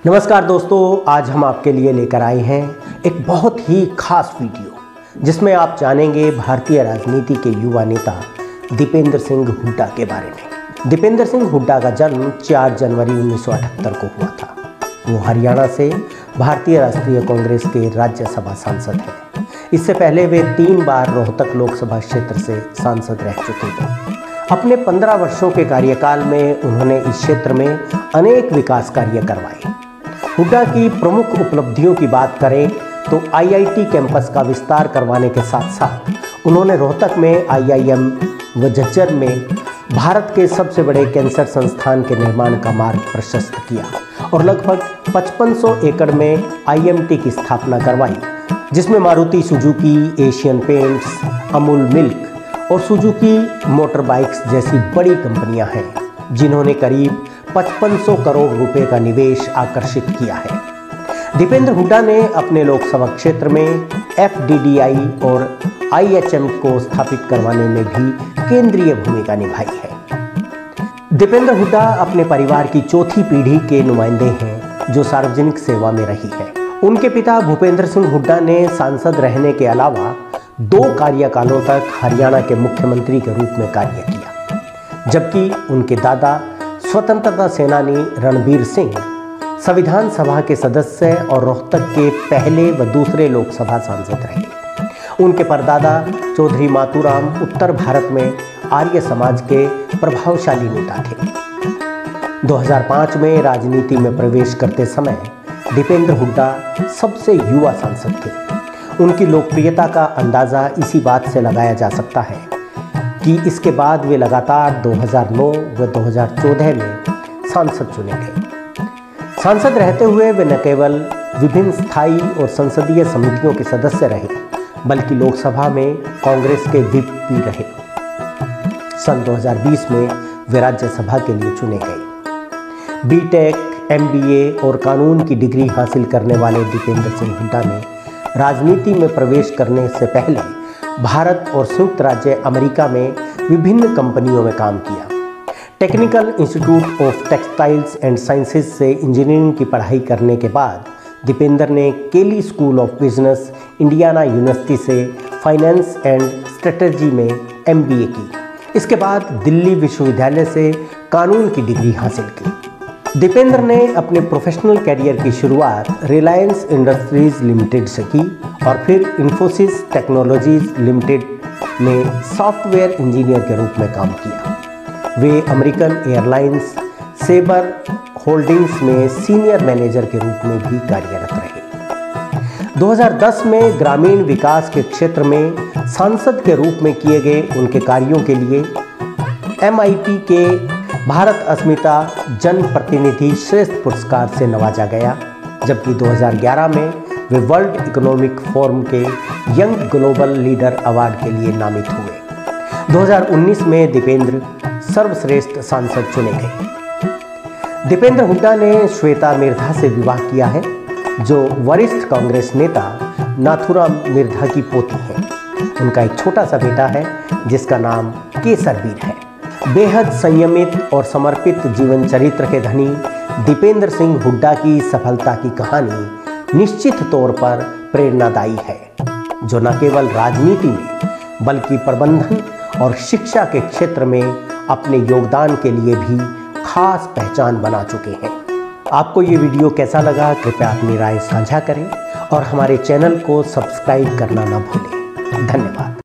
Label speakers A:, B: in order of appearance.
A: नमस्कार दोस्तों, आज हम आपके लिए लेकर आए हैं एक बहुत ही खास वीडियो जिसमें आप जानेंगे भारतीय राजनीति के युवा नेता दीपेंद्र सिंह हुड्डा के बारे में। दीपेंद्र सिंह हुड्डा का जन्म 4 जनवरी 1978 को हुआ था। वो हरियाणा से भारतीय राष्ट्रीय कांग्रेस के राज्यसभा सांसद हैं। इससे पहले वे 3 बार रोहतक लोकसभा क्षेत्र से सांसद रह चुके हैं। अपने 15 वर्षों के कार्यकाल में उन्होंने इस क्षेत्र में अनेक विकास कार्य करवाए। हुड्डा की प्रमुख उपलब्धियों की बात करें तो आईआईटी कैंपस का विस्तार करवाने के साथ साथ उन्होंने रोहतक में आईआईएम व झज्जर में भारत के सबसे बड़े कैंसर संस्थान के निर्माण का मार्ग प्रशस्त किया और लगभग 5500 एकड़ में आईएमटी की स्थापना करवाई, जिसमें Maruti Suzuki, Asian Paints, Amul milk और सुजुकी मोटर बाइक्स जैसी बड़ी कंपनियां हैं, जिन्होंने करीब 5500 करोड़ रुपए का निवेश आकर्षित किया है। दीपेंद्र हुड्डा ने अपने लोकसभा क्षेत्र में एफडीडीआई और आईएचएम को स्थापित करवाने में भी केंद्रीय भूमिका निभाई है। दीपेंद्र हुड्डा अपने परिवार की चौथी पीढ़ी के नुमाइंदे हैं जो सार्वजनिक सेवा में रही है। उनके पिता भूपेंद्र सिंह हुड्डा ने सांसद रहने के अलावा 2 कार्यकालों तक हरियाणा के मुख्यमंत्री के रूप में कार्य किया, जबकि उनके दादा स्वतंत्रता सेनानी रणबीर सिंह संविधान सभा के सदस्य और रोहतक के पहले व दूसरे लोकसभा सांसद रहे। उनके परदादा चौधरी मातूराम उत्तर भारत में आर्य समाज के प्रभावशाली नेता थे। 2005 में राजनीति में प्रवेश करते समय दीपेंद्र हुड्डा सबसे युवा सांसद थे। उनकी लोकप्रियता का अंदाज़ा इसी बात से लगाया जा सकता है कि इसके बाद वे लगातार 2009 व 2014 में सांसद चुने गए। सांसद रहते हुए वे न केवल विभिन्न स्थायी और संसदीय समितियों के सदस्य रहे, बल्कि लोकसभा में कांग्रेस के व्हिप भी रहे। सन 2020 में वे राज्यसभा के लिए चुने गए। बीटेक, एमबीए और कानून की डिग्री हासिल करने वाले दीपेंद्र सिंह हुड्डा ने राजनीति में प्रवेश करने से पहले भारत और संयुक्त राज्य अमेरिका में विभिन्न कंपनियों में काम किया। Technical Institute of Textiles and Sciences से इंजीनियरिंग की पढ़ाई करने के बाद दीपेंद्र ने Kelley School of Business, Indiana University से फाइनेंस एंड स्ट्रेटजी में एमबीए की। इसके बाद दिल्ली विश्वविद्यालय से कानून की डिग्री हासिल की। दीपेंद्र ने अपने प्रोफेशनल करियर की शुरुआत रिलायंस इंडस्ट्रीज लिमिटेड से की और फिर इन्फोसिस टेक्नोलॉजीज लिमिटेड में सॉफ्टवेयर इंजीनियर के रूप में काम किया। वे अमेरिकन एयरलाइंस सेबर होल्डिंग्स में सीनियर मैनेजर के रूप में भी कार्यरत रहे। 2010 में ग्रामीण विकास के क्षेत्र में सांसद के रूप में किए गए उनके कार्यों के लिए MIT के भारत अस्मिता जन प्रतिनिधि श्रेष्ठ पुरस्कार से नवाजा गया, जबकि 2011 में वे वर्ल्ड इकोनॉमिक फोरम के यंग ग्लोबल लीडर अवार्ड के लिए नामित हुए। 2019 में दीपेंद्र सर्वश्रेष्ठ सांसद चुने गए। दीपेंद्र हुड्डा ने श्वेता मिर्धा से विवाह किया है, जो वरिष्ठ कांग्रेस नेता नाथुराम मिर्धा की पोती है। उनका एक छोटा सा बेटा है जिसका नाम केसरवीर है। बेहद संयमित और समर्पित जीवन चरित्र के धनी दीपेंद्र सिंह हुड्डा की सफलता की कहानी निश्चित तौर पर प्रेरणादायी है, जो न केवल राजनीति में बल्कि प्रबंधन और शिक्षा के क्षेत्र में अपने योगदान के लिए भी खास पहचान बना चुके हैं। आपको ये वीडियो कैसा लगा, कृपया अपनी राय साझा करें और हमारे चैनल को सब्सक्राइब करना न भूलें। धन्यवाद।